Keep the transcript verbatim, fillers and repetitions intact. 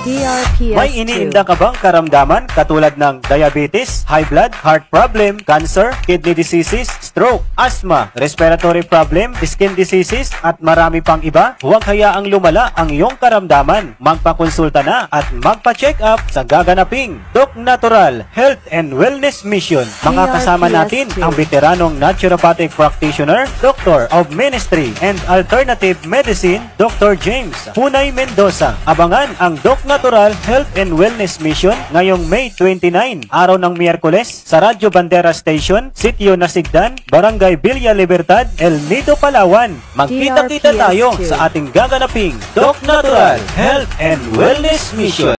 D R P S May iniinda ka bang karamdaman katulad ng diabetes, high blood, heart problem, cancer, kidney diseases, stroke, asthma, respiratory problem, skin diseases, at marami pang iba? Huwag hayaang lumala ang iyong karamdaman. Magpakonsulta na at magpa-check up sa gaganaping Doc Natural Health and Wellness Mission. Makakasama natin ang veteranong naturopathic practitioner, Doctor of Ministry and Alternative Medicine, Doctor James Hunay Mendoza. Abangan ang Doc Natural Health and Wellness Mission ngayong May twenty-nine, araw ng Miyerkules, sa Radyo Bandera Station, Sitio Nasigdan, Barangay Villa Libertad, El Nido, Palawan. Magkita-kita tayo sa ating gaganaping Doc Natural Health and Wellness Mission.